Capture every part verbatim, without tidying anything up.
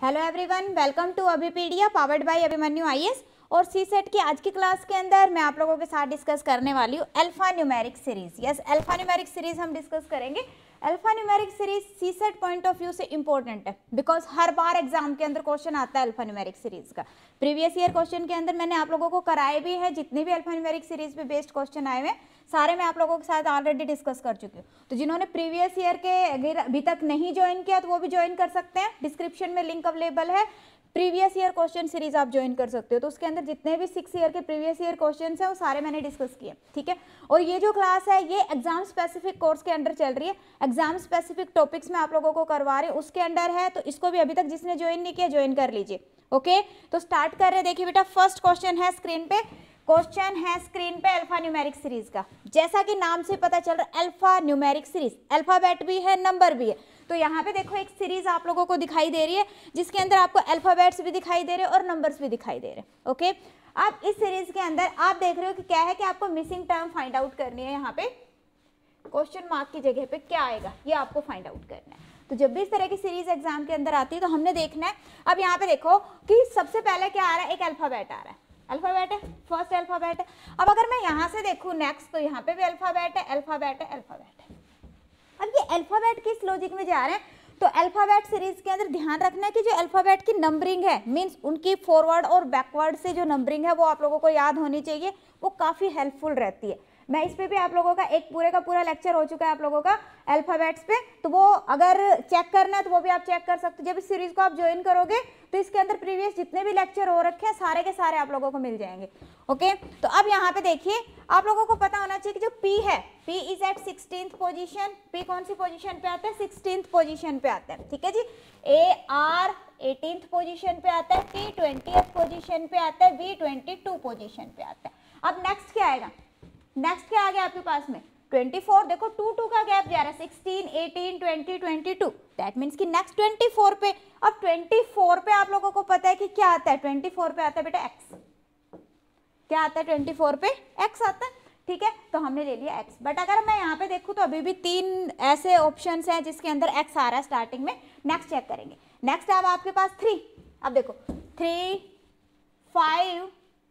Hello everyone, welcome to Abhipedia powered by Abhimanyu IAS. और सी set की आज की क्लास के अंदर मैं आप लोगों के साथ डिस्कस करने वाली हूँ alpha numeric series. Yes, alpha numeric series हम डिस्कस करेंगे। Alpha numeric series CSAT point of view से इंपॉर्टेंट है, बिकॉज हर बार एग्जाम के अंदर क्वेश्चन आता है अल्फा न्यूमेरिक सीरीज का। प्रीवियस ईयर क्वेश्चन के अंदर मैंने आप लोगों को कराए भी है, जितने भी अल्फा न्यूमेरिक सीरीज पे बेस्ड क्वेश्चन आए हुए सारे मैं आप लोगों के साथ ऑलरेडी डिस्कस कर चुकी हूँ। तो जिन्होंने प्रीवियस ईयर के अगर अभी तक नहीं ज्वाइन किया तो वो भी ज्वाइन कर सकते हैं, डिस्क्रिप्शन में लिंक अवेलेबल है। प्रीवियस ईयर क्वेश्चन सीरीज आप ज्वाइन कर सकते हो, तो उसके अंदर जितने भी सिक्स ईयर के प्रीवियस ईयर क्वेश्चंस हैं वो सारे मैंने डिस्कस किए, ठीक है। और ये जो क्लास है ये एग्जाम स्पेसिफिक कोर्स के अंडर चल रही है, एग्जाम स्पेसिफिक टॉपिक्स में आप लोगों को करवा रही हूँ, उसके अंडर है। तो इसको भी अभी तक जिसने ज्वाइन नहीं किया ज्वाइन कर लीजिए, ओके। तो स्टार्ट कर रहे हैं। देखिए बेटा, फर्स्ट क्वेश्चन है स्क्रीन पे, क्वेश्चन है स्क्रीन पे अल्फा न्यूमेरिक सीरीज का। जैसा कि नाम से पता चल रहा है अल्फा न्यूमेरिक सीरीज, अल्फाबेट भी है नंबर भी है। तो यहाँ पे देखो एक सीरीज आप लोगों को दिखाई दे रही है जिसके अंदर आपको अल्फाबेट्स भी दिखाई दे रहे हैं और नंबर्स भी दिखाई दे रहे हैं, ओके। अब इस सीरीज के अंदर आप देख रहे हो कि क्या है कि आपको मिसिंग टर्म फाइंड आउट करनी है। यहाँ पे क्वेश्चन मार्क की जगह पे क्या आएगा ये आपको फाइंड आउट करना है। तो जब भी इस तरह की सीरीज एग्जाम के अंदर आती है तो हमने देखना है। अब यहाँ पे देखो कि सबसे पहले क्या आ रहा है, एक अल्फाबेट आ रहा है, अल्फाबेट है, फर्स्ट अल्फाबेट है। अब अगर मैं यहाँ से देखूँ नेक्स्ट, तो यहाँ पे भी अल्फाबेट है, अल्फाबेट है, अल्फाबेट है। अब ये अल्फाबेट किस लॉजिक में जा रहे हैं, तो अल्फाबेट सीरीज के अंदर ध्यान रखना है कि जो अल्फाबेट की नंबरिंग है, मींस उनकी फॉरवर्ड और बैकवर्ड से जो नंबरिंग है वो आप लोगों को याद होनी चाहिए, वो काफ़ी हेल्पफुल रहती है। मैं इस पे भी आप लोगों का एक पूरे का पूरा लेक्चर हो चुका है आप लोगों का अल्फाबेट्स पे, तो वो अगर चेक करना है तो वो भी आप चेक कर सकते हो। जब इस सीरीज को आप ज्वाइन करोगे तो इसके अंदर प्रीवियस जितने भी लेक्चर हो रखे हैं सारे के सारे आप लोगों को मिल जाएंगे, ओके। तो अब यहाँ पे देखिए, आप लोगों को पता होना चाहिए कि जो P है, P is at sixteenth position. P कौन सी पोजीशन पे आता है, सिक्सटीन्थ पोजीशन पे आता है, ठीक है जी। A R एटीन्थ पोजीशन पे आता है, T ट्वेंटियथ पोजीशन पे आता है, V ट्वेंटी टू पोजीशन पे आता है। अब नेक्स्ट क्या आएगा, नेक्स्ट क्या आ गया आपके पास में ट्वेंटी फोर। देखो टू टू का गैप जा रहा है, sixteen, eighteen, twenty, twenty two, that means कि नेक्स्ट ट्वेंटी फोर पे। अब ट्वेंटी फोर पे आप लोगों को पता है कि क्या आता है, ट्वेंटी फोर पे आता है बेटा x। क्या आता है ट्वेंटी फोर पे, x आता है, ठीक है। तो हमने ले लिया x। बट अगर मैं यहाँ पे देखूँ तो अभी भी तीन ऐसे ऑप्शंस हैं जिसके अंदर x आ रहा है स्टार्टिंग में। नेक्स्ट चेक करेंगे, नेक्स्ट अब आपके पास थ्री। अब देखो थ्री, फाइव,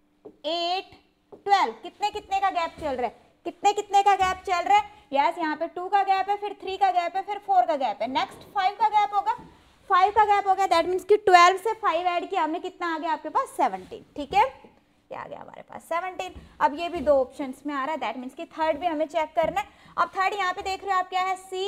एट, ट्वेल्व, कितने कितने का गैप चल रहा है, कितने कितने का गैप चल रहा है। यस, यहाँ पे टू का गैप है, फिर थ्री का गैप है, फिर फोर का गैप है, नेक्स्ट फाइव का गैप होगा, फाइव का गैप हो गया। दैट मीन्स कि ट्वेल्व से फाइव ऐड किया हमने, कितना आ गया आपके पास, सेवनटीन, ठीक है। क्या आ गया हमारे पास, सेवनटीन। अब ये भी दो ऑप्शंस में आ रहा है, दैट मीन्स कि थर्ड भी हमें चेक करना है। अब थर्ड यहाँ पे देख रहे हो आप, क्या है, सी।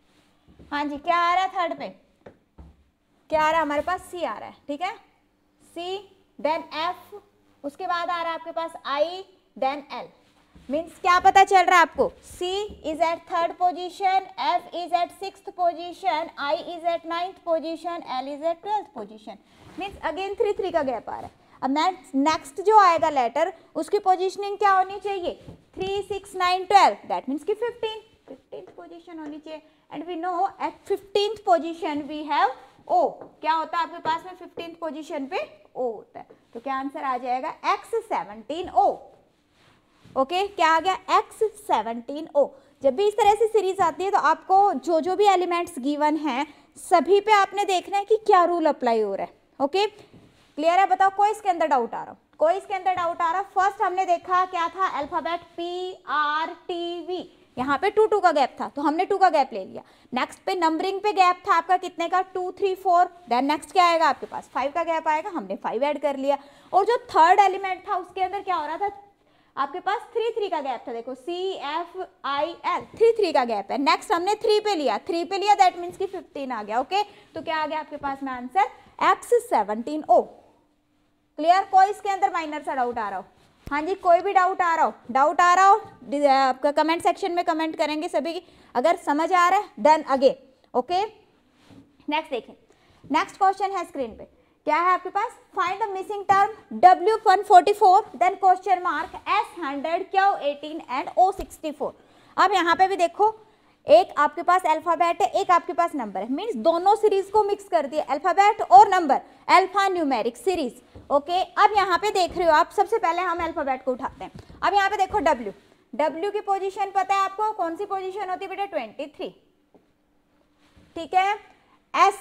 हाँ जी, क्या आ रहा है थर्ड पे, क्या आ रहा है हमारे पास, सी आ रहा है, ठीक है। सी, देन एफ, उसके बाद आ रहा है आपके पास आई, देन एल। मीन्स क्या पता चल रहा है आपको, C is at third position, F is at sixth position, I is at ninth position, L is at twelfth position. Means again three three का गैप आ रहा है। अब नेक्स्ट नेक्स्ट जो आएगा लेटर, उसकी पोजीशनिंग क्या होनी चाहिए, three, six, nine, twelve, that means कि फिफ्टीन, फिफ्टींथ पोजीशन होनी चाहिए। And we know at fifteenth position we have O। क्या होता है आपके पास में फिफ्टींथ पोजीशन पे, O होता है। तो क्या आंसर आ जाएगा, एक्स सेवनटीन ओ, ओके। क्या आ गया, एक्स सेवनटीन ओ। जब भी इस तरह से सीरीज आती है तो आपको जो जो भी एलिमेंट्स गिवन हैं सभी पे आपने देखना है कि क्या रूल अप्लाई हो रहा है, ओके। क्लियर है, बताओ कोई इसके अंदर डाउट आ रहा हो, कोई इसके अंदर डाउट आ रहा। फर्स्ट हमने देखा क्या था, alphabet P R T V, यहाँ पे टू टू का गैप था तो हमने टू का गैप ले लिया। नेक्स्ट पे नंबरिंग पे गैप था आपका कितने का, two, three, four. Then next क्या आएगा आपके पास, फाइव का गैप आएगा, हमने फाइव ऐड कर लिया। और जो थर्ड एलिमेंट था उसके अंदर क्या हो रहा था, आपके पास थ्री थ्री का गैप था। देखो C, F, I, L, three three का गैप है। नेक्स्ट हमने थ्री पे लिया, थ्री पे लिया, दैट मीन्स कि फिफ्टीन आ गया, ओके। तो क्या आ गया आपके पास में answer, X seventeen O. Clear, कोई इसके अंदर माइनर सा डाउट आ रहा हो, हाँ जी, कोई भी डाउट आ रहा हो, डाउट आ रहा हो आपका कमेंट सेक्शन में कमेंट करेंगे सभी की। अगर समझ आ रहा है देन अगेन, ओके। नेक्स्ट देखें, नेक्स्ट क्वेश्चन है स्क्रीन पे, क्या है आपके पास, find the missing term W one forty four, then question mark S hundred, Q eighteen and O sixty four. अब यहाँ पे भी देखो, एक आपके पास अल्फाबेट है, एक आपके पास नंबर है, मींस दोनों सीरीज को मिक्स कर दिया, अल्फाबेट और number, alpha numeric series, okay. अब यहाँ पे देख रहे हो आप, सबसे पहले हम अल्फाबेट को उठाते हैं। अब यहाँ पे देखो डब्ल्यू, डब्ल्यू की पोजीशन पता है आपको, कौन सी पोजीशन होती है बेटा, ट्वेंटी थ्री, ठीक है। S,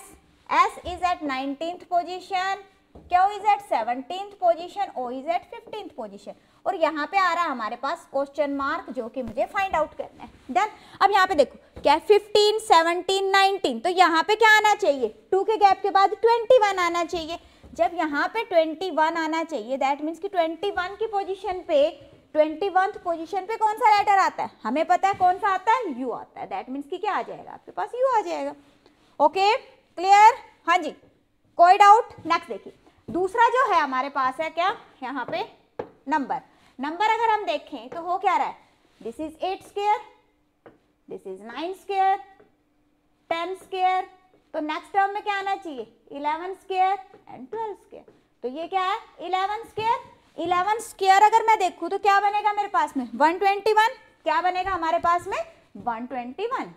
S is at nineteenth position, Q is at seventeenth position, O is at fifteenth position. और यहाँ पे आ रहा है हमारे पास क्वेश्चन मार्क जो कि मुझे फाइंड आउट करना है। डन। अब यहाँ पे देखो क्या है, फिफ्टीन, सेवनटीन, नाइनटीन, तो यहाँ पे क्या आना चाहिए, टू के गैप के बाद ट्वेंटी वन आना चाहिए। जब यहाँ पे ट्वेंटी वन आना चाहिए दैट मीन्स कि ट्वेंटी वन की पोजीशन पे, ट्वेंटी वन पोजीशन पे कौन सा लेटर आता है, हमें पता है कौन सा आता है, यू आता है। दैट मीन्स कि क्या आ जाएगा आपके पास, यू आ जाएगा। ओके क्लियर, हाँ जी, कोई डाउट। नेक्स्ट देखिए, दूसरा जो है हमारे पास है क्या, यहाँ पे नंबर। नंबर अगर हम देखें तो हो क्या रहा है, this is eight square, this is nine square, ten square, तो नेक्स्ट टर्म में क्या आना चाहिए, eleven square and twelve square. तो ये क्या है, इलेवन स्क्वायर। इलेवन स्क्वायर अगर मैं देखूं तो क्या बनेगा मेरे पास में, वन ट्वेंटी वन। क्या बनेगा हमारे पास में, वन ट्वेंटी वन।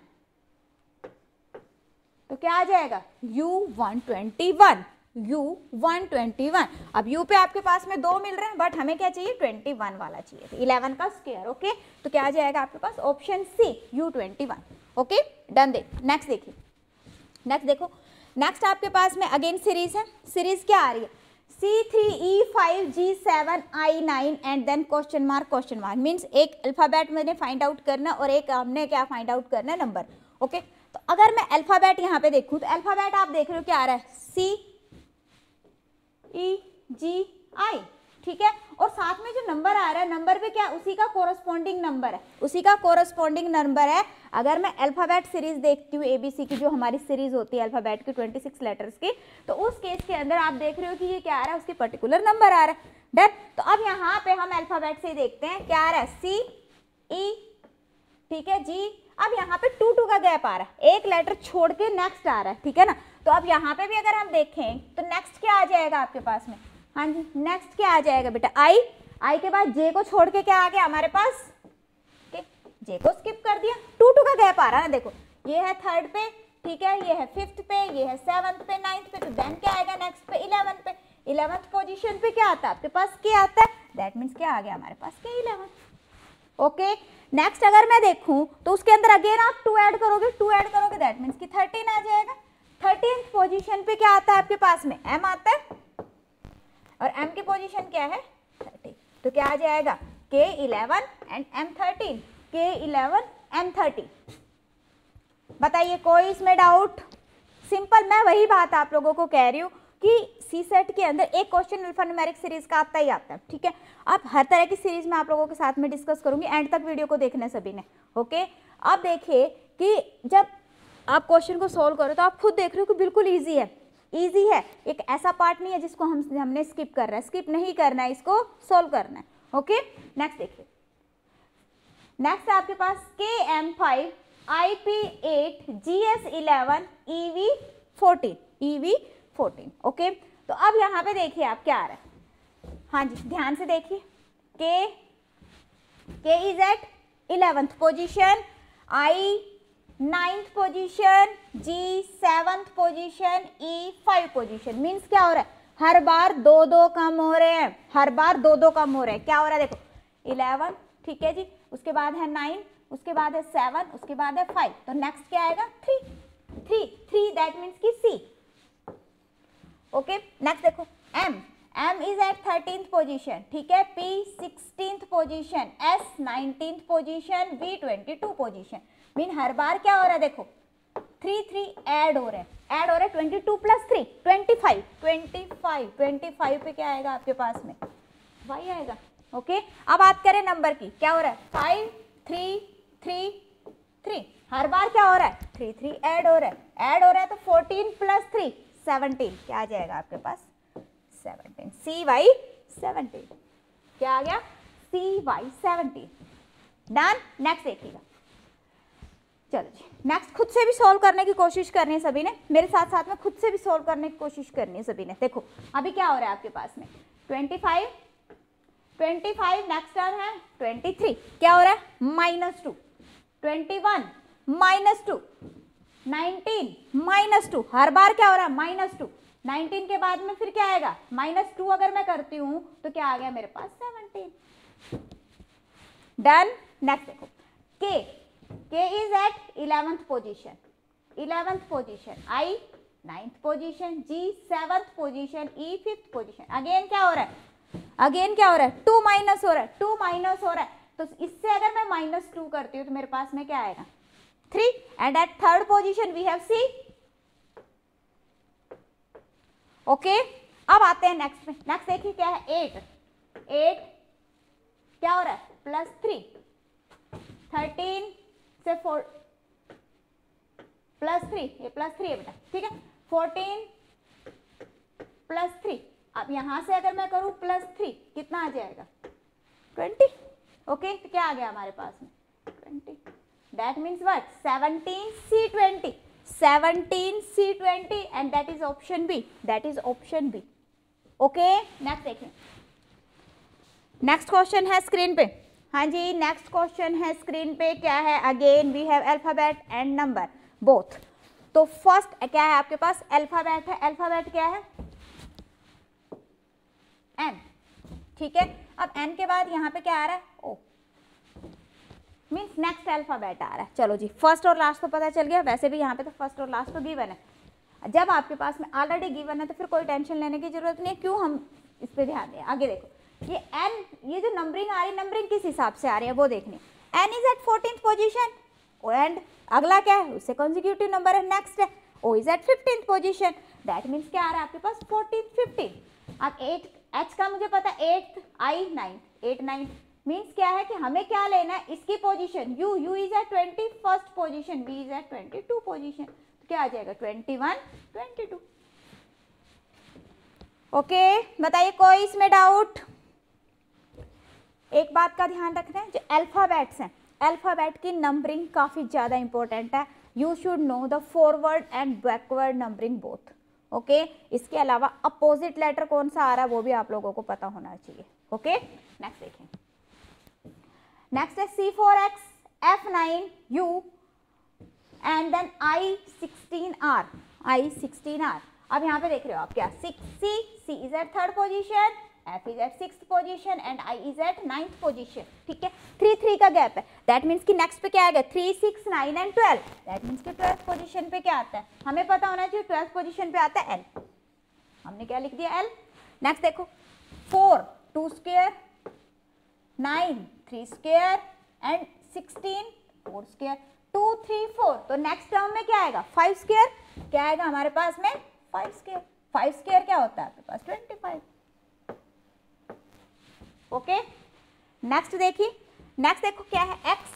तो क्या आ जाएगा, u one twenty one, u one twenty one. अब u पे आपके पास में दो मिल रहे हैं बट हमें क्या चाहिए, ट्वेंटी वन वाला चाहिए, तो इलेवन का स्क्वायर। ओके, तो क्या आ जाएगा आपके पास, option C, u twenty one. Okay done. देख नेक्स्ट देखिए, नेक्स्ट देखो, नेक्स्ट आपके पास में अगेन सीरीज है। सीरीज क्या आ रही है, C three E five G seven I nine and then question mark question mark. Means एक अल्फाबेट मैंने फाइंड आउट करना और एक हमने क्या फाइंड आउट करना है, नंबर। ओके तो अगर मैं अल्फाबेट यहाँ पे देखूँ तो अल्फाबेट आप देख रहे हो क्या आ रहा है, सी ई जी आई, ठीक है। और साथ में जो नंबर आ रहा है, नंबर पे क्या, उसी का कोरस्पॉन्डिंग नंबर है, उसी का कोरस्पॉन्डिंग नंबर है। अगर मैं अल्फाबेट सीरीज देखती हूँ, एबीसी की जो हमारी सीरीज होती है अल्फाबेट की ट्वेंटी सिक्स लेटर्स की, तो उस केस के अंदर आप देख रहे हो कि ये क्या आ रहा है, उसकी पर्टिकुलर नंबर आ रहा है। डन। तो अब यहाँ पे हम अल्फाबेट से ही देखते हैं क्या आ रहा है, सी ई, ठीक है जी। अब यहाँ पे टू टू का गैप आ रहा है, एक लेटर छोड़ के नेक्स्ट आ रहा है, ठीक है ना। तो अब यहाँ पे भी अगर हम देखें तो नेक्स्ट क्या आ जाएगा आपके पास में, हाँ जी, नेक्स्ट क्या आ जाएगा बेटा, आई। आई के बाद जे को छोड़ के क्या आ गया हमारे पास, जे को स्किप कर दिया, टू टू का गैप आ रहा है ना। देखो ये है थर्ड पे, ठीक है, ये है फिफ्थ पे, ये है सेवंथ पे, नाइन्थ पे, तो देन क्या आएगा नेक्स्ट पे, इलेवन पे। इलेवंथ पोजीशन पे क्या आता है आपके पास, के आता है। दैट मीन्स क्या आ गया हमारे पास, के इलेवन। ओके नेक्स्ट अगर मैं देखूं तो उसके अंदर अगेन आप टू ऐड करोगे, टू ऐड करोगे दैट मीन्स कि थर्टीन आ जाएगा। थर्टीन पोजीशन पे क्या आता है आपके पास में, एम आता है, और एम की पोजीशन क्या है, थर्टी। तो क्या आ जाएगा, K eleven and M thirteen, K eleven M thirty. बताइए कोई इसमें डाउट। सिंपल, मैं वही बात आप लोगों को कह रही हूँ कि सी सेट के अंदर एक क्वेश्चन अल्फान्यूमेरिक सीरीज का आता ही आता है, ठीक है। अब हर तरह की सीरीज में आप लोगों के साथ में डिस्कस करूंगी, एंड तक वीडियो को देखना सभी ने। ओके अब देखिए कि जब आप क्वेश्चन को सोल्व करो तो आप खुद देख रहे हो कि बिल्कुल ईजी है, ईजी है। एक ऐसा पार्ट नहीं है जिसको हम हमने स्किप कर रहा है, स्किप नहीं करना है, इसको सोल्व करना है। ओके नेक्स्ट देखिए, नेक्स्ट आपके पास K M five, I P eight, G S eleven, E V fourteen, E V fourteen. Okay तो अब यहाँ पे देखिए आप क्या आ रहा है, हाँ जी ध्यान से देखिए, K K is at eleventh position, I ninth position, G seventh position, E five position. Means क्या हो रहा है, हर बार दो दो कम हो रहे हैं, हर बार दो दो कम हो रहे हैं। क्या हो रहा है देखो, इलेवन, ठीक है जी, उसके बाद है नाइन, उसके बाद है सेवन, उसके बाद है फाइव, तो नेक्स्ट क्या आएगा, three, three three that means की सी। ओके नेक्स्ट देखो, M, M is at thirteenth position, ठीक है, P sixteenth position, S nineteenth position, V twenty two position. Mean हर बार क्या हो रहा है देखो, थ्री थ्री ऐड हो रहे हैं, ऐड हो रहे हैं, twenty two plus three twenty five, twenty five, twenty five पे क्या आएगा आपके पास में, वाई आएगा। ओके अब बात करें नंबर की, क्या हो रहा है, फाइव थ्री थ्री थ्री, हर बार क्या हो रहा है, थ्री थ्री ऐड हो रहा है, ऐड हो रहा है, तो फोर्टीन प्लस थ्री सेवनटीन, क्या आ जाएगा आपके पास, सेवनटीन, सी वाई सेवनटीन। क्या आ गया, C Y seventeen. Done. Next देखिएगा, चलो जी नेक्स्ट खुद से भी सॉल्व करने की कोशिश करनी है सभी ने, मेरे साथ साथ में खुद से भी सॉल्व करने की कोशिश करनी है सभी ने। देखो अभी क्या हो रहा है आपके पास में, twenty five, twenty five, next term है ट्वेंटी थ्री, क्या हो रहा है, minus two, twenty one minus two, nineteen minus two, हर बार क्या हो रहा है, माइनस टू। नाइनटीन के बाद में फिर क्या आएगा, माइनस टू अगर मैं करती हूं तो क्या आ गया मेरे पास, सेवनटीन। डन। नेक्स्ट देखो, K, K is at eleventh position, eleventh position, I ninth position, G seventh position, E fifth position. Again क्या हो रहा है, अगेन क्या हो रहा है, टू माइनस हो रहा है, टू माइनस हो रहा है, तो इससे अगर मैं माइनस टू करती हूँ तो मेरे पास में क्या आएगा, three. And at third position we have C. Okay, अब आते हैं नेक्स्ट में। नेक्स्ट देखिए क्या है, एट। एट क्या हो रहा है, प्लस थ्री। थर्टीन से फोर प्लस थ्री, ये प्लस थ्री है बेटा, ठीक है। फोर्टीन प्लस थ्री, अब यहां से अगर मैं करूं प्लस थ्री, कितना आ जाएगा, ट्वेंटी। ओके, तो क्या आ गया हमारे पास में, twenty. That means what, seventeen C twenty, seventeen C twenty, and that is option B, that is option B. Okay, next देखिए, नेक्स्ट क्वेश्चन है स्क्रीन पे। हाँ जी, नेक्स्ट क्वेश्चन है स्क्रीन पे, क्या है, again we have alphabet and number both. तो फर्स्ट क्या है आपके पास, अल्फाबेट है। अल्फाबेट क्या है, एन, ठीक है। अब एन के बाद यहाँ पे क्या आ रहा है, ओ, मीन्स नेक्स्ट अल्फाबेट आ रहा है। चलो जी, फर्स्ट और लास्ट तो पता चल गया, वैसे भी यहाँ पे तो फर्स्ट और लास्ट तो गिवन है। जब आपके पास में ऑलरेडी गिवन है तो फिर कोई टेंशन लेने की जरूरत नहीं है, क्यों हम इस पे ध्यान दें। आगे देखो, ये एन, ये जो नंबरिंग आ रही है, नंबरिंग किस हिसाब से आ रही है वो देखनी। N is at fourteenth position, and अगला क्या है, उससे कंसेक्यूटिव नंबर है, नेक्स्ट है, O is at fifteenth position. That means क्या आ रहा है आपके पास, फोर्टीन, फिफ्टीन। अब एट, एच का मुझे पता है, eighth, I ninth, at ninth, means क्या है कि हमें क्या लेना है, इसकी पोजीशन, U, U is at twenty first position, B is at twenty two position, तो क्या आ जाएगा, twenty one, twenty two. Okay, बताइए कोई इसमें डाउट। एक बात का ध्यान रखना है, जो अल्फाबेट्स हैं, अल्फाबेट की नंबरिंग काफी ज्यादा इंपॉर्टेंट है। You should know the forward and backward numbering both. Okay, इसके अलावा अपोजिट लेटर कौन सा आ रहा है वो भी आप लोगों को पता होना चाहिए। ओके, नेक्स्ट देखें, नेक्स्ट है C four X, F nine, U, and then I sixteen R, I sixteen R. अब यहाँ पे देख रहे हो आप क्या, six C, C is at third position, F is at sixth position and I is at ninth position, ठीक है। थ्री थ्री का गैप है, दैट मीन्स कि नेक्स्ट पे क्या आएगा, three, six, nine and twelve. That means कि twelfth position पे क्या आता है, हमें पता होना चाहिए, ट्वेल्थ पोजीशन पे आता है L। हमने क्या लिख दिया, L। नेक्स्ट देखो, four, two square, nine, three square, and sixteen, four square, two, three, four. तो नेक्स्ट टर्म में क्या आएगा, फाइव स्क्वायर। क्या आएगा हमारे पास में, फाइव स्क्वायर। फाइव स्क्वायर क्या होता है आपके पास, ट्वेंटी फाइव। ओके, नेक्स्ट देखिए, नेक्स्ट देखो क्या है, x,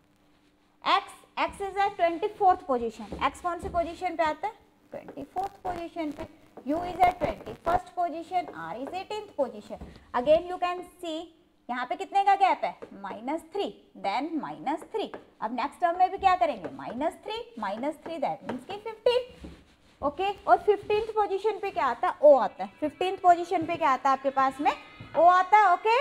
x, x is at twenty fourth position. x कौन सी पोजीशन पे आता है, ट्वेंटी फोर्थ पोजीशन पे। u is at twenty first position, r is eighteenth position. Again you can see यहाँ पे कितने का गैप है, minus three, then minus three. अब नेक्स्ट टर्म में भी क्या करेंगे, minus three, minus three, that means की फिफ्टीन। ओके, और फिफ्टींथ पोजीशन पे क्या आता है, o आता है। फिफ्टींथ पोजीशन पे क्या आता है आपके पास में, ओ आता है। ओके,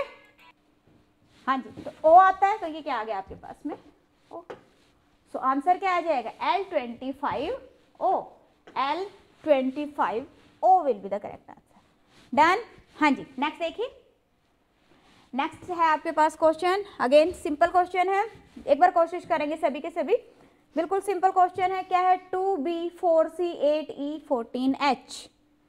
हाँ जी, तो ओ आता है, तो ये क्या आ गया आपके पास में, ओ। सो आंसर क्या आ जाएगा, L twenty five O, L twenty five O will be the correct answer. Done. हाँ जी, नेक्स्ट देखिए, नेक्स्ट है आपके पास क्वेश्चन, अगेन सिंपल क्वेश्चन है, एक बार कोशिश करेंगे सभी के सभी, बिल्कुल सिंपल क्वेश्चन है। क्या है, two B, four C, eight E, fourteen H.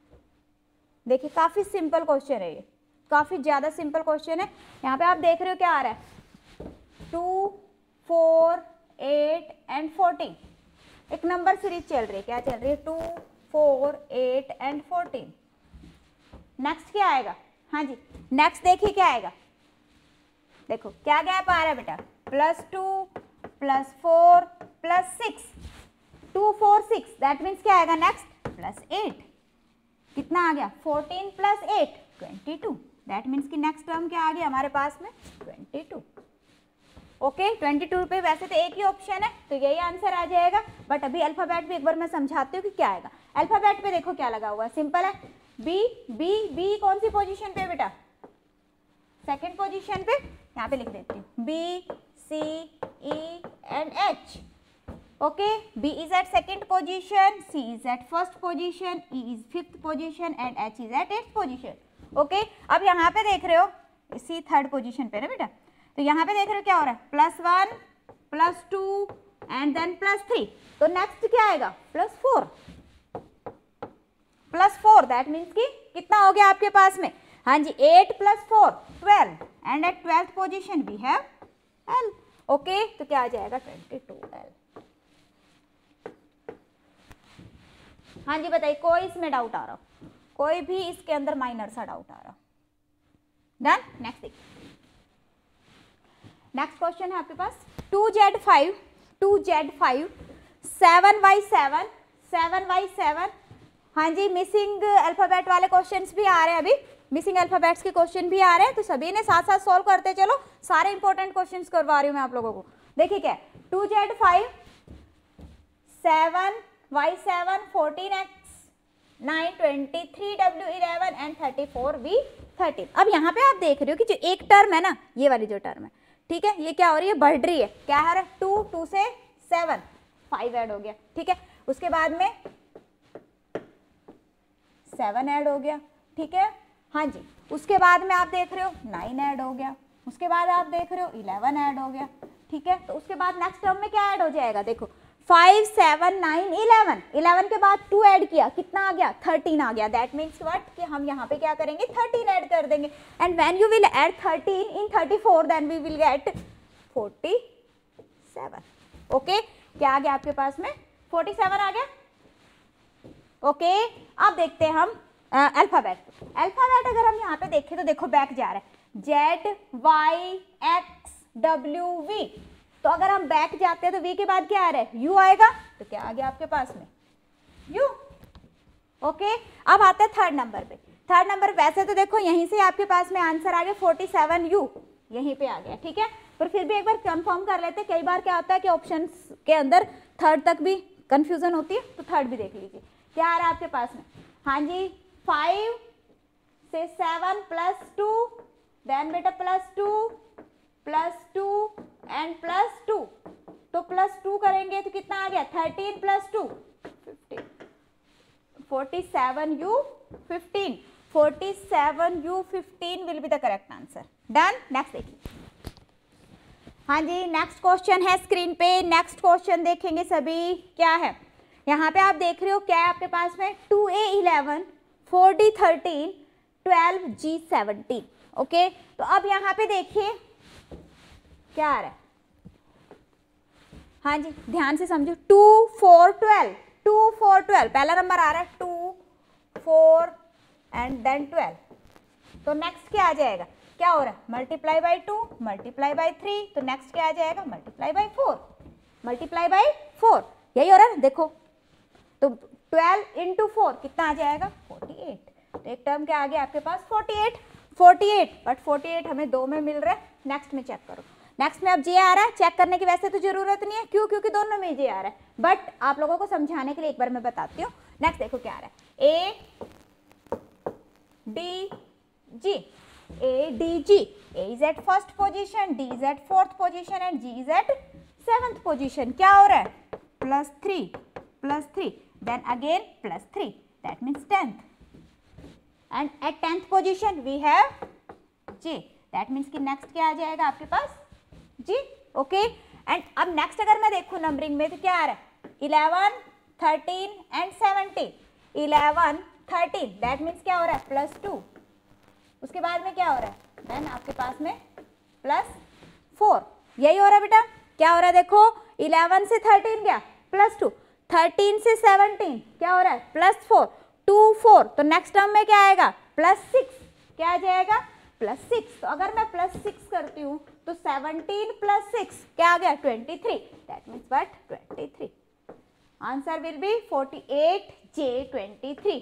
देखिए काफी सिंपल क्वेश्चन है ये, काफी ज्यादा सिंपल क्वेश्चन है। यहाँ पे आप देख रहे हो क्या आ रहा है, two, four, eight and fourteen. एक नंबर सीरीज चल रही है, क्या चल रही है, two, four, eight and fourteen. Next क्या आएगा, हाँ जी, नेक्स्ट देखिए क्या आएगा, देखो क्या गैप आ रहा है बेटा, plus two, plus four, plus six, two, four, six, that means क्या आएगा नेक्स्ट, प्लस एट। कितना आ गया, fourteen plus eight, twenty two. That means कि नेक्स्ट टर्म क्या आ गया हमारे पास में, twenty two. Okay, twenty two पे वैसे तो एक ही ऑप्शन है, तो यही आंसर आ जाएगा। बट अभी अल्फाबेट भी एक बार मैं समझाती हूँ कि क्या आएगा। अल्फाबेट पे देखो क्या लगा हुआ है, सिंपल है, बी, बी, बी कौन सी पोजीशन पे बेटा, सेकंड पोजीशन पे। यहाँ पे लिख देती हूँ, B, C, E and H. Okay, B is at second position, C is at first position, E is fifth position and H is at eighth position. Okay, अब यहाँ पे देख रहे हो C थर्ड पोजीशन पे ना बेटा, तो यहाँ पे देख रहे हो क्या हो रहा है, plus one, plus two and then plus three. तो नेक्स्ट क्या आएगा, plus four. Four, that means कि कितना हो गया आपके पास में, हाँ जी eight plus four twelve, and eight twelfth position we have L. Okay, तो क्या आ जाएगा ट्वेंटी टू एल। हाँ जी बताइए, कोई इसमें डाउट आ रहा हो, कोई भी इसके अंदर माइनर सा डाउट आ रहा? डन। नेक्स्ट देखिए, नेक्स्ट क्वेश्चन है आपके पास two Z five, two Z five, seven Y seven, seven Y seven. हाँ जी, मिसिंग अल्फाबेट वाले क्वेश्चंस भी आ रहे हैं, अभी मिसिंग अल्फाबेट्स के क्वेश्चन भी आ रहे हैं, तो सभी ने साथ साथ सॉल्व करते चलो, सारे इंपॉर्टेंट क्वेश्चंस करवा रही हूँ मैं आप लोगों को। देखिए क्या, two Z five, seven Y seven, fourteen X nine, twenty three W eleven and thirty four V thirteen. अब यहाँ पे आप देख रहे हो कि जो एक टर्म है ना, ये वाली जो टर्म है, ठीक है, ये क्या हो रही है, बढ़ रही है, क्या है, टू, टू से सेवन, फाइव ऐड हो गया, ठीक है, उसके बाद में सेवन ऐड हो गया, ठीक है, हाँ जी, उसके बाद में आप देख रहे हो नाइन ऐड हो गया, उसके बाद आप देख रहे हो इलेवन ऐड हो गया, ठीक है, तो उसके बाद नेक्स्ट टर्म में क्या ऐड हो जाएगा, देखो five, seven, nine, eleven, eleven के बाद टू ऐड किया, कितना आ गया, थर्टीन आ गया, दैट मीन्स व्हाट कि हम यहाँ पे क्या करेंगे, थर्टीन ऐड कर देंगे, and when you will add thirteen in thirty four then we will get forty seven. Okay, क्या आ गया आपके पास में, फोर्टी सेवन आ गया। ओके okay, अब देखते हैं हम अल्फाबेट, अल्फाबेट अगर हम यहाँ पे देखें तो देखो बैक जा रहा है, Z Y X W V, तो अगर हम बैक जाते हैं तो वी के बाद क्या आ रहा है, यू आएगा, तो क्या आ गया आपके पास में, यू। ओके, अब आते हैं थर्ड नंबर पे, थर्ड नंबर वैसे तो देखो यहीं से आपके पास में आंसर आ गया फोर्टी सेवन यू, यहीं पे आ गया, ठीक है, पर फिर भी एक बार कंफर्म कर लेते हैं, कई बार क्या होता है कि ऑप्शन के अंदर थर्ड तक भी कंफ्यूजन होती है, तो थर्ड भी देख लीजिए क्या आ रहा है आपके पास में, हाँ जी फाइव से सेवन प्लस टू, देन बेटा plus two, plus two and plus two, तो प्लस टू करेंगे तो कितना आ गया, thirteen plus two, fifteen, forty seven U fifteen, forty seven U fifteen will be the correct answer. Done. Next देखिए, हाँ जी नेक्स्ट क्वेश्चन है स्क्रीन पे, नेक्स्ट क्वेश्चन देखेंगे सभी, क्या है यहाँ पे आप देख रहे हो, क्या है आपके पास में, two A eleven, four D thirteen, twelve G seventeen. Okay, तो अब यहाँ पे देखिए क्या आ रहा है, हाँ जी ध्यान से समझो, two four twelve, two four twelve, पहला नंबर आ रहा है two four and then twelve, तो नेक्स्ट क्या आ जाएगा, क्या हो रहा है, multiply by two, multiply by three, तो नेक्स्ट क्या आ जाएगा, multiply by four, multiply by four, यही हो रहा है ना, देखो तो ट्वेल्व इंटू फोर कितना आ जाएगा, फोर्टी एट, तो एक टर्म क्या आ गया आपके पास, forty eight, forty eight, but forty eight हमें दो में मिल रहा है, नेक्स्ट में चेक करो, नेक्स्ट में अब जे आ रहा है, चेक करने की वैसे तो जरूरत नहीं है, क्यों, क्योंकि दोनों में जे आ रहा है, बट आप लोगों को समझाने के लिए एक बार मैं बताती हूँ। नेक्स्ट देखो क्या आ रहा है, A D G, A D G, A is at first position, D is at fourth position and G is at seventh position, क्या हो रहा है, plus three, plus three, then again plus three, that means tenth, and at tenth position we have J, that means कि next क्या आ जाएगा आपके पास, G। okay, and अब next अगर मैं देखूँ नंबरिंग में तो क्या आ रहा है, eleven, thirteen and seventeen, eleven, thirteen, that means क्या हो रहा है, प्लस टू, उसके बाद में क्या हो रहा है, then आपके पास में प्लस फोर, यही हो रहा है बेटा, क्या हो रहा है, देखो इलेवन से थर्टीन गया प्लस टू, थर्टीन से सेवनटीन क्या हो रहा है, प्लस फोर, टू फोर, तो नेक्स्ट टर्म में क्या आएगा, प्लस सिक्स, क्या आ जाएगा, प्लस सिक्स, तो अगर मैं प्लस सिक्स करती हूँ तो सेवनटीन प्लस सिक्स क्या आ गया, twenty three, that means what, twenty three, answer will be forty eight J twenty three.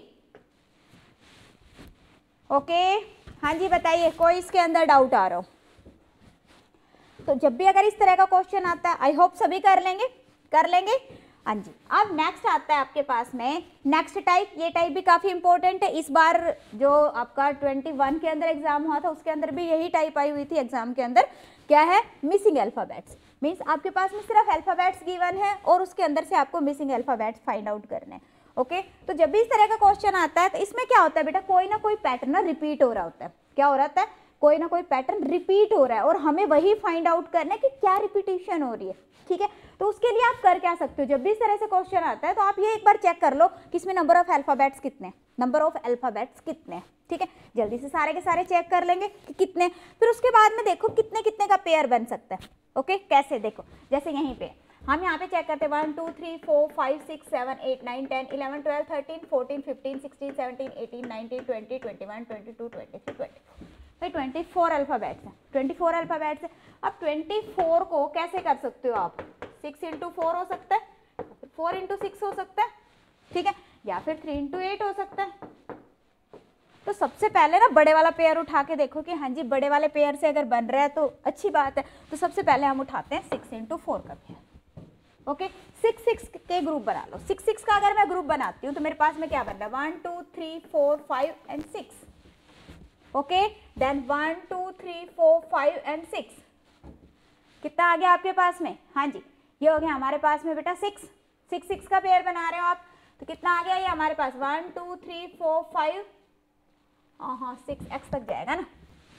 Okay, हाँ जी बताइए, कोई इसके अंदर डाउट आ रहा हो तो जब भी अगर इस तरह का क्वेश्चन आता है, आई होप सभी कर लेंगे, कर लेंगे, हाँ जी। अब नेक्स्ट आता है आपके पास में नेक्स्ट टाइप, ये टाइप भी काफ़ी इंपॉर्टेंट है, इस बार जो आपका इक्कीस के अंदर एग्जाम हुआ था उसके अंदर भी यही टाइप आई हुई थी एग्जाम के अंदर, क्या है, मिसिंग अल्फाबेट्स, मीन्स आपके पास में सिर्फ अल्फाबेट्स गिवन है और उसके अंदर से आपको मिसिंग अल्फाबेट्स फाइंड आउट करने हैं। ओके, तो जब भी इस तरह का क्वेश्चन आता है तो इसमें क्या होता है बेटा, कोई ना कोई पैटर्न ना रिपीट हो रहा होता है, क्या हो रहा है, कोई ना कोई पैटर्न रिपीट हो रहा है और हमें वही फाइंड आउट करना है कि क्या रिपीटिशन हो रही है, ठीक है। तो उसके लिए आप कर क्या सकते हो, जब भी इस तरह से क्वेश्चन आता है तो आप ये एक बार चेक कर लो कि इसमें नंबर ऑफ अल्फाबेट्स कितने हैं, नंबर ऑफ अल्फाबेट्स कितने हैं, ठीक है। जल्दी से सारे के सारे चेक कर लेंगे कि कितने, फिर उसके बाद में देखो कितने कितने का पेयर बन सकता है। ओके, कैसे देखो, जैसे यहीं पे हम यहाँ पे चेक करते हैं one two three four five six seven eight nine ten eleven twelve thirteen fourteen fifteen sixteen seventeen eighteen nineteen twenty twenty one twenty two twenty three twenty four, भाई ट्वेंटी फोर अल्फाबेट्स हैं, twenty four alphabets है। अब twenty four को कैसे कर सकते हो आप, सिक्स इंटू फोर हो सकता है, फोर इंटू सिक्स हो सकता है, ठीक है, या फिर थ्री इंटू एट हो सकता है। तो सबसे पहले ना बड़े वाला पेयर उठा के देखो कि हाँ जी बड़े वाले पेयर से अगर बन रहा है तो अच्छी बात है। तो सबसे पहले हम उठाते हैं सिक्स इंटू फोर का पेयर। ओके, सिक्स सिक्स के ग्रुप बना लो। सिक्स सिक्स का अगर मैं ग्रुप बनाती हूँ तो मेरे पास में क्या बन रहा है, one two three four five and six. Okay, then one two three four five and six, कितना आ गया आपके पास में, हाँ जी ये हो गया हमारे पास में बेटा सिक्स। सिक्स सिक्स का पेयर बना रहे हो आप तो कितना आ गया ये हमारे पास, one two three four five, हाँ सिक्स एक्स तक जाएगा ना,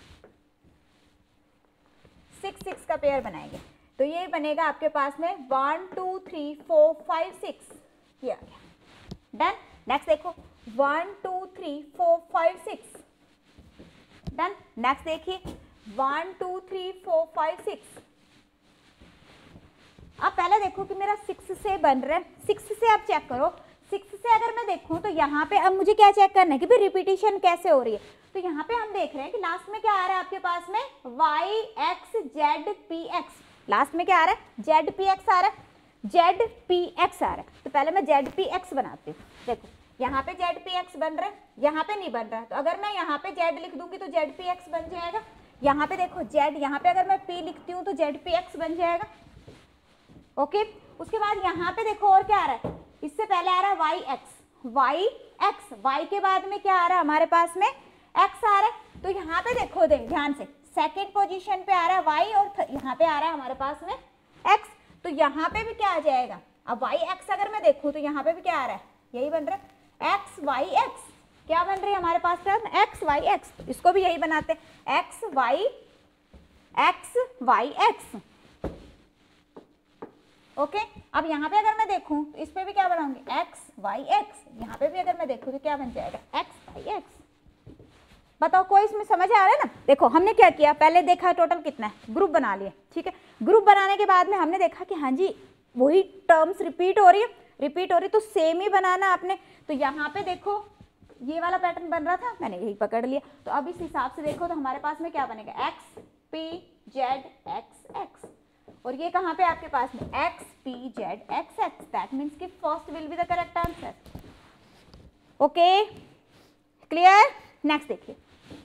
सिक्स सिक्स का पेयर बनाएंगे तो ये बनेगा आपके पास में one two three four five six, ये आ गया। डन, नेक्स्ट देखो one two three four five six, done. Next देखिए one two three four five six. अब पहले देखो कि मेरा सिक्स से बन रहा है, सिक्स से आप चेक करो, सिक्स से अगर मैं देखूं तो यहाँ पे अब मुझे क्या चेक करना है कि भाई रिपीटिशन कैसे हो रही है। तो यहाँ पे हम देख रहे हैं कि लास्ट में क्या आ रहा है आपके पास में, Y X Z P X, last में क्या आ रहा है, जेड पी एक्स आ रहा है, जेड पी एक्स आ रहा है। तो पहले मैं जेड पी एक्स बनाती हूँ, देखो यहाँ पे जेड पी एक्स बन रहा है, यहाँ पे नहीं बन रहा है, तो अगर मैं यहाँ पे जेड लिख दूंगी तो जेड पी एक्स बन जाएगा। यहाँ पे देखो जेड, यहाँ पे अगर मैं पी लिखती हूँ तो जेड पी एक्स बन जाएगा। ओके, उसके बाद यहाँ पे देखो और क्या आ रहा है, इससे पहले आ रहा है Y X, Y X, Y के बाद में क्या आ रहा है हमारे पास में, एक्स आ रहा है। तो यहाँ पे देखो दे ध्यान से, सेकेंड पोजीशन पे आ रहा है वाई और यहाँ पे आ रहा है हमारे पास में एक्स, तो यहाँ पे भी क्या आ जाएगा, अब वाई एक्स अगर मैं देखूँ तो यहाँ पे भी क्या आ रहा है, यही बन रहा है एक्स वाई एक्स, क्या बन रही है हमारे पास टर्म, एक्स वाई एक्स, इसको भी यही बनाते हैं X Y X Y X. Okay okay? अब यहाँ पे अगर मैं देखूं तो इस पे भी क्या बनाऊंगी, एक्स वाई एक्स, यहाँ पे भी अगर मैं देखूं तो क्या बन जाएगा, एक्स वाई एक्स। बताओ कोई इसमें समझ आ रहा है ना। देखो हमने क्या किया, पहले देखा टोटल कितना है, ग्रुप बना लिए, ठीक है। ग्रुप बनाने के बाद में हमने देखा कि हाँ जी वही टर्म्स रिपीट हो रही है, रिपीट हो रही तो सेम ही बनाना आपने। तो यहाँ पे देखो ये वाला पैटर्न बन रहा था, मैंने यही पकड़ लिया। तो अब इस हिसाब से देखो तो हमारे पास में क्या बनेगा, X P Z X X, और ये कहाँ पे आपके पास में X P Z X X, that means कि first will be the correct answer. Okay clear. Next देखिए,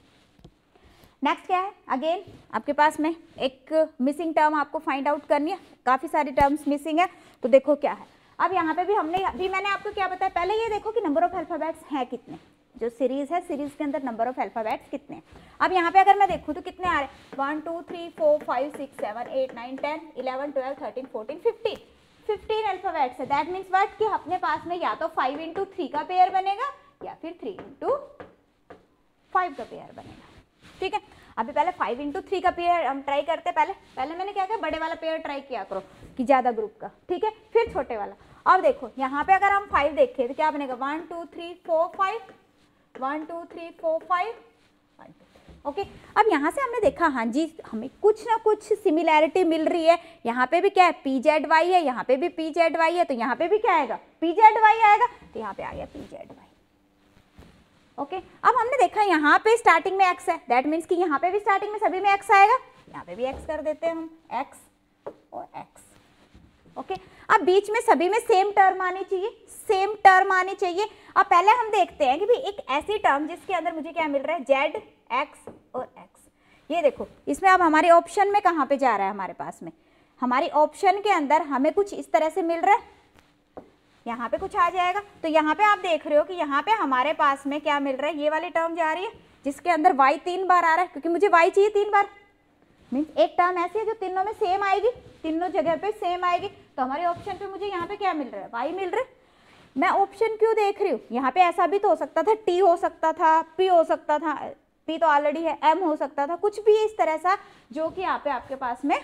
नेक्स्ट क्या है, अगेन आपके पास में एक मिसिंग टर्म आपको फाइंड आउट करनी है, काफी सारी टर्म्स मिसिंग है। तो देखो क्या है, अब यहाँ पे भी हमने अभी मैंने आपको क्या बताया, पहले ये देखो कि नंबर ऑफ अल्फाबेट्स हैं कितने, जो सीरीज है सीरीज के अंदर नंबर ऑफ अल्फाबेट्स कितने हैं। अब यहाँ पे अगर मैं देखूँ तो कितने आ रहे हैं, one two three four five six seven eight nine ten eleven twelve thirteen fourteen fifteen, fifteen alphabets है। दैट मीन्स व्हाट कि अपने पास में या तो फाइव इंटू थ्री का पेयर बनेगा या फिर थ्री इंटू फाइव का पेयर बनेगा, ठीक है। अभी पहले फाइव इंटू थ्री का पेयर हम ट्राई करते हैं। पहले पहले मैंने क्या किया, बड़े वाला पेयर ट्राई किया करो कि ज्यादा ग्रुप का, ठीक है, फिर छोटे वाला। अब देखो यहाँ पे अगर हम फाइव देखें तो क्या बनेगा, one two three four five, one two three four five, one two. Okay, अब यहाँ से हमने देखा हाँ जी हमें कुछ ना कुछ सिमिलैरिटी मिल रही है। यहाँ पे भी क्या है, पी जेड वाई है, यहाँ पे भी पी जेड वाई है, तो यहाँ पे भी क्या आएगा, पी जेड वाई आएगा, तो यहाँ पे आ गया पी जेड वाई। ओके, अब हमने देखा यहाँ पे स्टार्टिंग में एक्स है, दैट मीन्स कि यहाँ पे भी स्टार्टिंग में सभी में एक्स आएगा, यहाँ पे भी एक्स कर देते हैं हम, एक्स और एक्स। ओके, अब बीच में सभी में सेम टर्म आनी चाहिए, सेम टर्म आनी चाहिए। अब पहले हम देखते हैं कि भाई एक ऐसी टर्म जिसके अंदर मुझे क्या मिल रहा है, जेड एक्स और एक्स। ये देखो इसमें अब हमारे ऑप्शन में कहाँ पे जा रहा है, हमारे पास में हमारी ऑप्शन के अंदर हमें कुछ इस तरह से मिल रहा है, यहाँ पे कुछ आ जाएगा। तो यहाँ पे आप देख रहे हो कि यहाँ पे हमारे पास में क्या मिल रहा है, ये वाली टर्म जा रही है जिसके अंदर y तीन बार आ रहा है, क्योंकि मुझे y चाहिए तीन बार। मीन्स एक टर्म ऐसी है जो तीनों में सेम आएगी, तीनों जगह पे सेम आएगी। तो हमारे ऑप्शन पे मुझे यहाँ पे क्या मिल रहा है, y मिल रहा है। मैं ऑप्शन क्यों देख रही हूँ, यहाँ पे ऐसा भी तो हो सकता था, t हो सकता था, p हो सकता था, p तो ऑलरेडी है, m हो सकता था, कुछ भी इस तरह सा जो कि यहाँ पे आपके पास में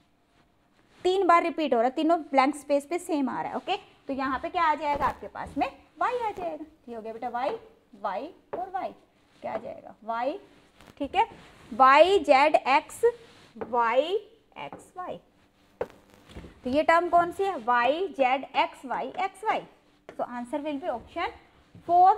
तीन बार रिपीट हो रहा है, तीनों ब्लैंक स्पेस पे सेम आ रहा है। ओके, तो यहाँ पे क्या आ जाएगा आपके पास में, y आ जाएगा। ये हो गया बेटा y, वाई और वाई, क्या आ जाएगा वाई, ठीक है, Y Z X Y X Y. तो ये टर्म कौन सी है, Y Z X Y X Y. So answer will be option four.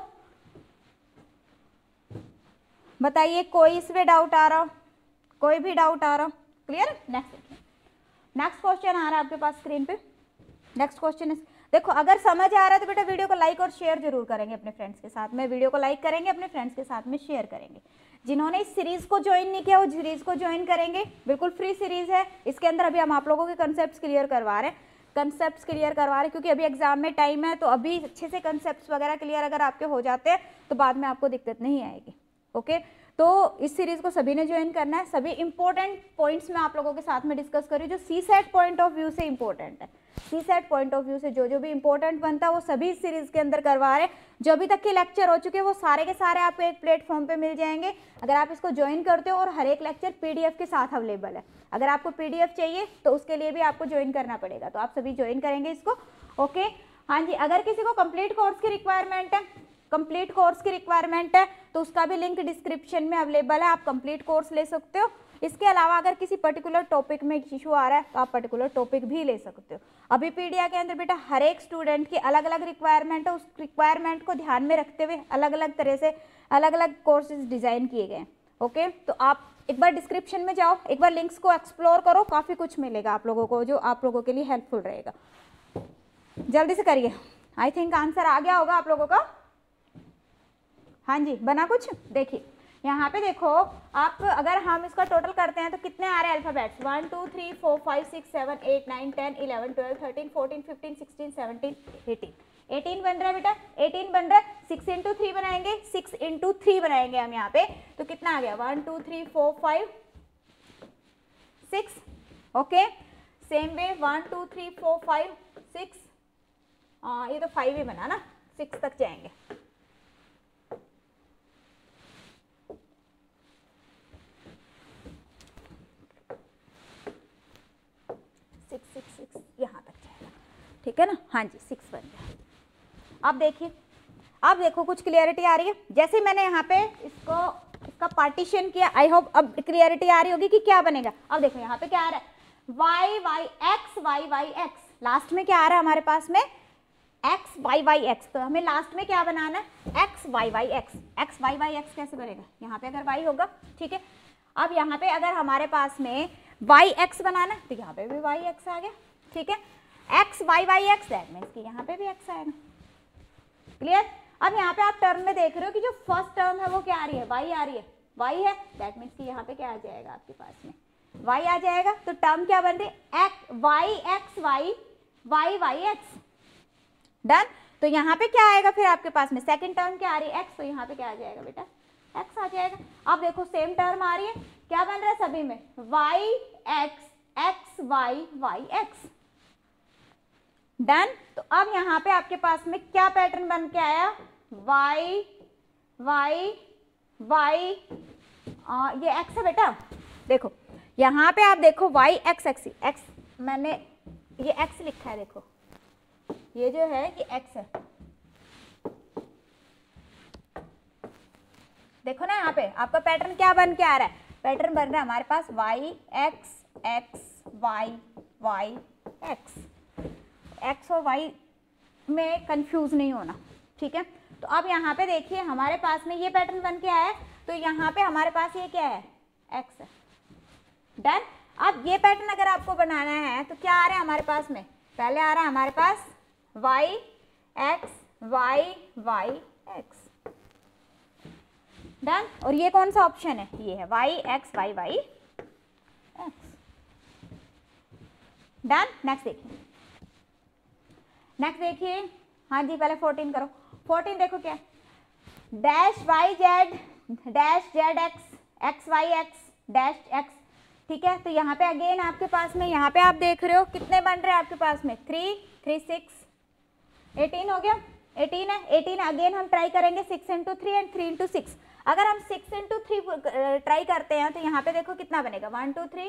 बताइए कोई इसमें डाउट आ रहा, कोई भी डाउट आ रहा, क्लियर। नेक्स्ट नेक्स्ट क्वेश्चन आ रहा है आपके पास स्क्रीन पे। नेक्स्ट क्वेश्चन इज, देखो अगर समझ आ रहा है तो बेटा वीडियो को लाइक और शेयर जरूर करेंगे अपने फ्रेंड्स के साथ में, वीडियो को लाइक करेंगे, अपने फ्रेंड्स के साथ में शेयर करेंगे। जिन्होंने इस सीरीज को ज्वाइन नहीं किया वो सीरीज को ज्वाइन करेंगे, बिल्कुल फ्री सीरीज है। इसके अंदर अभी हम आप लोगों के कंसेप्ट क्लियर करवा रहे हैं, कंसेप्ट क्लियर करवा रहे हैं क्योंकि अभी एग्जाम में टाइम है, तो अभी अच्छे से कंसेप्ट वगैरह क्लियर अगर आपके हो जाते हैं तो बाद में आपको दिक्कत नहीं आएगी। ओके, तो इस सीरीज को सभी ने ज्वाइन करना है। सभी इंपॉर्टेंट पॉइंट्स मैं आप लोगों के साथ में डिस्कस कर रही हूँ जो CSAT point of view से इंपॉर्टेंट है। CSAT point of view से जो जो भी इंपॉर्टेंट बनता है वो सभी इस सीरीज के अंदर करवा रहे हैं। जो अभी तक के लेक्चर हो चुके हैं वो सारे के सारे आपको एक प्लेटफॉर्म पे मिल जाएंगे अगर आप इसको ज्वाइन करते हो, और हर एक लेक्चर पीडीएफ के साथ अवेलेबल है। अगर आपको पीडीएफ चाहिए तो उसके लिए भी आपको ज्वाइन करना पड़ेगा, तो आप सभी ज्वाइन करेंगे इसको। ओके, हाँ जी, अगर किसी को कंप्लीट कोर्स की रिक्वायरमेंट है, कंप्लीट कोर्स की रिक्वायरमेंट है तो उसका भी लिंक डिस्क्रिप्शन में अवेलेबल है, आप कंप्लीट कोर्स ले सकते हो। इसके अलावा अगर किसी पर्टिकुलर टॉपिक में इशू आ रहा है तो आप पर्टिकुलर टॉपिक भी ले सकते हो। अभी पीडिया के अंदर बेटा हर एक स्टूडेंट की अलग अलग रिक्वायरमेंट है, उस रिक्वायरमेंट को ध्यान में रखते हुए अलग अलग तरह से अलग अलग कोर्सेज डिज़ाइन किए गए हैं। ओके, तो आप एक बार डिस्क्रिप्शन में जाओ, एक बार लिंक्स को एक्सप्लोर करो, काफ़ी कुछ मिलेगा आप लोगों को जो आप लोगों के लिए हेल्पफुल रहेगा। जल्दी से करिए, आई थिंक आंसर आ गया होगा आप लोगों का। हाँ जी, बना कुछ, देखिए यहाँ पे देखो आप, अगर हम इसका टोटल करते हैं तो कितने आ रहे हैं alphabets, one two three four five six seven eight nine ten eleven twelve thirteen fourteen fifteen sixteen seventeen eighteen, eighteen बन रहा है बेटा, एटीन बन रहा है। सिक्स इंटू थ्री बनाएंगे, सिक्स इंटू थ्री बनाएंगे हम यहाँ पे, तो कितना आ गया, one two three four five six. Okay, same way one two three four five six, ये तो फाइव ही बना ना, सिक्स तक जाएंगे। सिक्स सिक्स सिक्स यहाँ तक जाएगा, ठीक है ना। हाँ जी, सिक्स बन गया। अब देखिए, अब देखो कुछ क्लियरिटी आ रही है। जैसे मैंने यहाँ पे इसको इसका पार्टीशन किया, आई होप अब क्लियरिटी आ रही होगी कि क्या बनेगा। अब देखो यहाँ पे क्या आ रहा है, Y Y X Y Y X, last में क्या आ रहा है हमारे पास में, एक्स वाई वाई एक्स। तो हमें लास्ट में क्या बनाना है, X Y Y X. X Y Y X कैसे बनेगा, यहाँ पे अगर वाई होगा, ठीक है। अब यहाँ पे अगर हमारे पास में वाई एक्स बनाना है तो यहाँ पे भी वाई एक्स आ गया, ठीक है। X Y Y X, that means कि यहाँ पे भी एक्स आएगा, क्लियर। अब यहाँ पे आप टर्म में देख रहे हो कि जो फर्स्ट टर्म है वो क्या आ रही है, वाई आ रही है, वाई है, दैट मीन्स कि यहाँ पे क्या आ जाएगा आपके पास में, वाई आ जाएगा। तो टर्म क्या बन रही है, X Y X Y Y Y X, done. तो यहाँ पे क्या आएगा फिर आपके पास में, सेकंड टर्म क्या आ रही है, एक्स, तो यहाँ पे क्या आ जाएगा बेटा, एक्स आ जाएगा। अब देखो सेम टर्म आ रही है, क्या बन रहा है सभी में, Y X X Y Y X, done. तो अब यहाँ पे आपके पास में क्या पैटर्न बन के आया, वाई वाई वाई, ये एक्स है बेटा। देखो यहाँ पे आप देखो वाई एक्स एक्स एक्स, मैंने ये एक्स लिखा है, देखो ये जो है ये एक्स है, देखो ना यहाँ पे आपका पैटर्न क्या बन के आ रहा है, पैटर्न बन रहा है हमारे पास Y X X Y Y X. X और वाई में कंफ्यूज नहीं होना, ठीक है। तो अब यहाँ पे देखिए हमारे पास में ये पैटर्न बन के आया है, तो यहाँ पे हमारे पास ये क्या है, एक्स है, डन। अब ये पैटर्न अगर आपको बनाना है तो क्या आ रहा है हमारे पास में, पहले आ रहा है हमारे पास Y X Y Y X, done. और ये कौन सा ऑप्शन है, ये है Y X Y Y X, done. Next देखिए, नेक्स्ट देखिए, हाँ जी पहले फोर्टीन करो। फोर्टीन देखो क्या, dash Y Z dash Z X X Y X dash X, ठीक है। तो यहाँ पे अगेन आपके पास में, यहाँ पे आप देख रहे हो कितने बन रहे हैं आपके पास में, थ्री थ्री सिक्स, एटीन हो गया, एटीन है, एटीन अगेन हम ट्राई करेंगे six into three and three into six. अगर हम सिक्स इंटू थ्री ट्राई करते हैं तो यहाँ पे देखो कितना बनेगा, वन टू थ्री,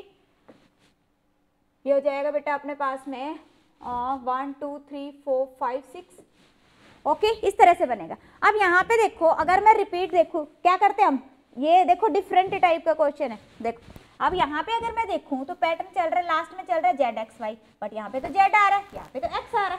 ये हो जाएगा बेटा अपने पास में one two three four five six, okay, इस तरह से बनेगा। अब यहाँ पे देखो, अगर मैं रिपीट देखूँ, क्या करते हैं हम, ये देखो डिफरेंट टाइप का क्वेश्चन है। देखो अब यहाँ पे अगर मैं देखूँ तो पैटर्न चल रहा है, लास्ट में चल रहा है जेड एक्स वाई, बट यहाँ पे तो जेड आ रहा है, यहाँ पे तो एक्स आ रहा है।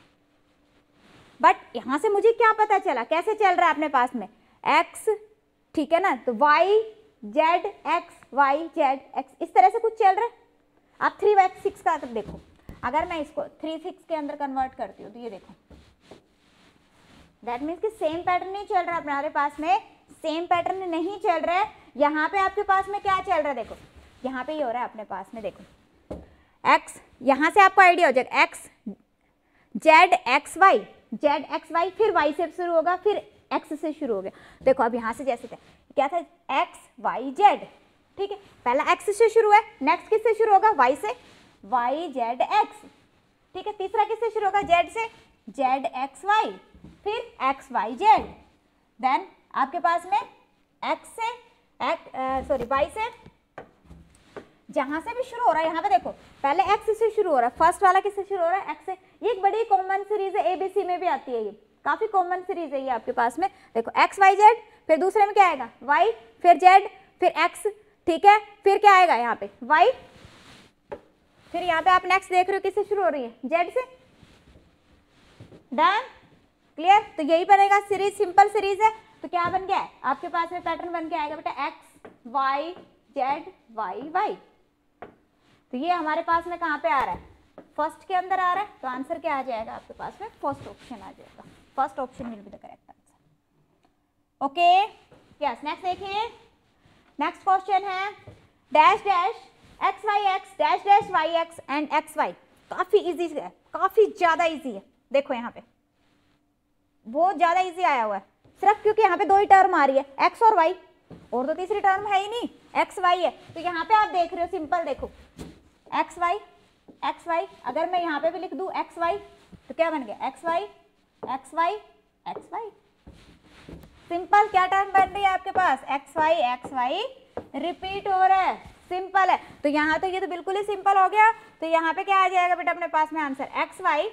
बट यहाँ से मुझे क्या पता चला, कैसे चल रहा है अपने पास में एक्स, ठीक है ना, तो Y Z X Y Z X, इस तरह से कुछ चल रहा है। आप थ्री बाई सिक्स का देखो, अगर मैं इसको थ्री सिक्स के अंदर कन्वर्ट करती हूँ तो ये देखो, दैट मीन्स कि सेम पैटर्न नहीं चल रहा है हमारे पास में, सेम पैटर्न नहीं चल रहा है। यहाँ पे आपके पास में क्या चल रहा है, देखो यहाँ पे ये हो रहा है अपने पास में, देखो एक्स, यहाँ से आपको आइडिया हो जाएगा X Z X Y, Z X Y, फिर वाई से शुरू होगा, फिर एक्स से शुरू हो गया। देखो अब यहाँ से जैसे था, क्या था, एक्स वाई जेड, ठीक है, पहला एक्स से शुरू है, नेक्स्ट किससे शुरू होगा, वाई से, वाई जेड एक्स, ठीक है, तीसरा किससे शुरू होगा, जेड से, जेड एक्स वाई, फिर एक्स वाई जेड, देन आपके पास में एक्स से एक्स सॉरी वाई से, जहां से भी शुरू हो रहा है, यहाँ पे देखो पहले एक्स से शुरू हो रहा है, फर्स्ट वाला किससे शुरू हो रहा है, एक्स से। ये एक बड़ी कॉमन सीरीज है, एबीसी में भी आती है, ये काफी कॉमन सीरीज है ये आपके पास में। देखो एक्स वाई जेड, फिर दूसरे में क्या आएगा, वाई, फिर जेड, फिर एक्स, ठीक है, फिर क्या आएगा यहाँ पे वाई, फिर यहाँ पे आप नेक्स्ट देख रहे हो किससे शुरू हो रही है, जेड से। Done, clear. तो यही बनेगा सीरीज, सिंपल सीरीज है। तो क्या बन गया है आपके पास में, पैटर्न बन के आएगा बेटा X Y Z Y Y. तो ये हमारे पास में कहाँ पे आ रहा है, फर्स्ट के अंदर आ रहा है, तो आंसर क्या आ जाएगा आपके पास में, फर्स्ट ऑप्शन आ जाएगा, first option will be the correct answer. Okay, yes, next देखिए, नेक्स्ट क्वेश्चन है dash dash X Y X dash dash Y X and X Y. काफी इजी है, काफी ज्यादा इजी है। देखो यहाँ पे बहुत ज्यादा इजी आया हुआ है, सिर्फ क्योंकि यहाँ पे दो ही टर्म आ रही है, एक्स और वाई, और तो तीसरी टर्म है ही नहीं, एक्स वाई है। तो यहाँ पे आप देख रहे हो, सिंपल देखो एक्स वाई एक्स वाई, अगर मैं यहाँ पे भी लिख दूं एक्स वाई तो क्या बन गया, X Y X Y X Y. Simple, क्या टर्म बन रही है आपके पास, X Y X Y repeat हो रहा है, सिंपल है। तो यहाँ तो ये तो बिल्कुल ही सिंपल हो गया। तो यहाँ पे क्या आ जाएगा बेटा अपने पास में आंसर, एक्स वाई।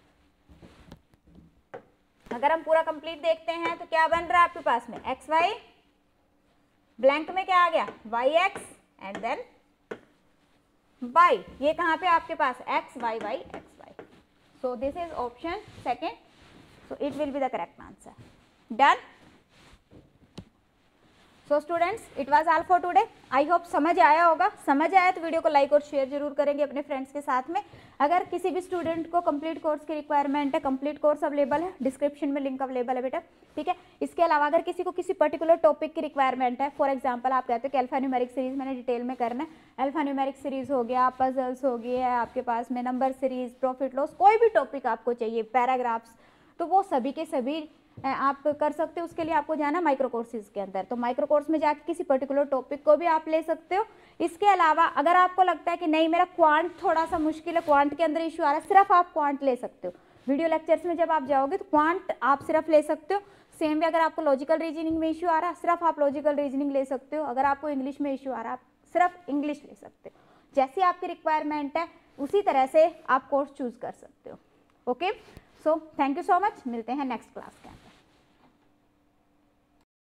अगर हम पूरा कंप्लीट देखते हैं तो क्या बन रहा है आपके पास में, एक्स वाई, ब्लैंक में क्या आ गया, Y X and then Y. ये कहाँ पे आपके पास, X Y Y X Y. So this is option second, so it will be the correct answer. Done. So students, it was all for today. I hope समझ आया होगा। समझ आया तो वीडियो को लाइक और शेयर जरूर करेंगे अपने फ्रेंड्स के साथ में। अगर किसी भी स्टूडेंट को कंप्लीट कोर्स की रिक्वायरमेंट है, कंप्लीट कोर्स अवेलेबल है, डिस्क्रिप्शन में लिंक अवेलेबल है बेटा, ठीक है। इसके अलावा अगर किसी को किसी पर्टिकुलर टॉपिक की रिक्वायरमेंट है, फॉर एग्जांपल आप कहते हो कि अल्फा न्यूमेरिक सीरीज मैंने डिटेल में करना है, अल्फा न्यूमेरिक सीरीज हो गया, पजल्स हो गया आपके पास में, नंबर सीरीज, प्रॉफिट लॉस, कोई भी टॉपिक आपको चाहिए, पैराग्राफ्स, तो वो सभी के सभी आप कर सकते हो। उसके लिए आपको जाना माइक्रो कोर्सेज के अंदर, तो माइक्रो कोर्स में जाके किसी पर्टिकुलर टॉपिक को भी आप ले सकते हो। इसके अलावा अगर आपको लगता है कि नहीं मेरा क्वांट थोड़ा सा मुश्किल है, क्वांट के अंदर इशू आ रहा है, सिर्फ आप क्वांट ले सकते हो। वीडियो लेक्चर्स में जब आप जाओगे तो क्वांट आप सिर्फ ले सकते हो। सेम भी अगर आपको लॉजिकल रीजनिंग में इशू आ रहा है, सिर्फ आप लॉजिकल रीजनिंग ले सकते हो। अगर आपको इंग्लिश में इशू आ रहा है, आप सिर्फ इंग्लिश ले सकते हो। जैसी आपकी रिक्वायरमेंट है उसी तरह से आप कोर्स चूज कर सकते हो। Okay, so thank you so much, मिलते हैं नेक्स्ट क्लास के अंदर।